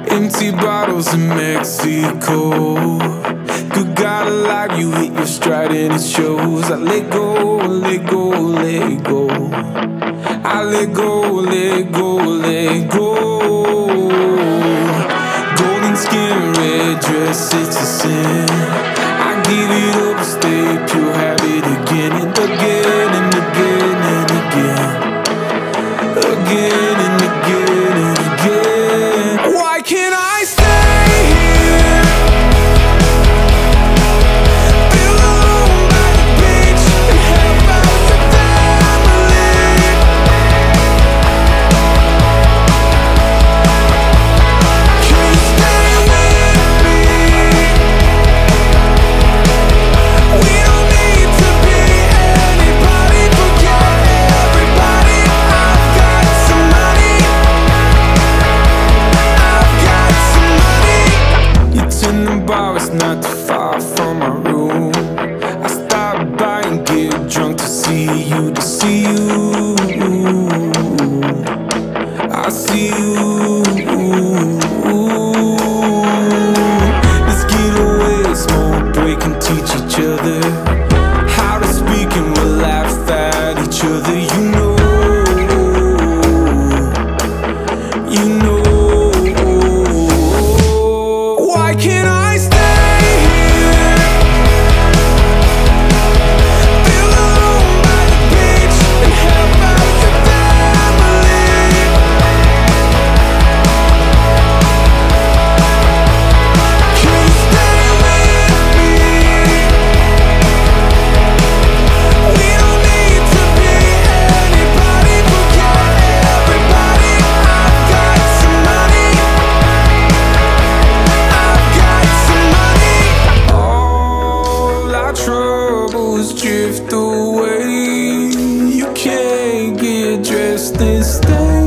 Empty bottles in Mexico. Good God alive, you hit your stride and it shows. I let go, let go, let go. I let go, let go, let go. Golden skin, red dress, it's a sin. I give it up to stay pure, have it again and again and again and again. Again and again and again. Why can't I stay here? Feel alone by the beach and help out your family. Can you stay with me? We don't need to be anybody, forget everybody. I've got some money. I've got some money. Your Tinder bar is not too far from my room. I stop by and get drunk to see you, to see you. I see you. Let's get away, smoke break and teach each other how to speak, and we'll laugh at each other. You know, you know. Why can't I stay here? Feel alone by the beach and help out your family. Can you stay with me? We don't need to be anybody, forget everybody. I've got some money. I've got some money. All our troubles drift away. You can't get dressed and stay.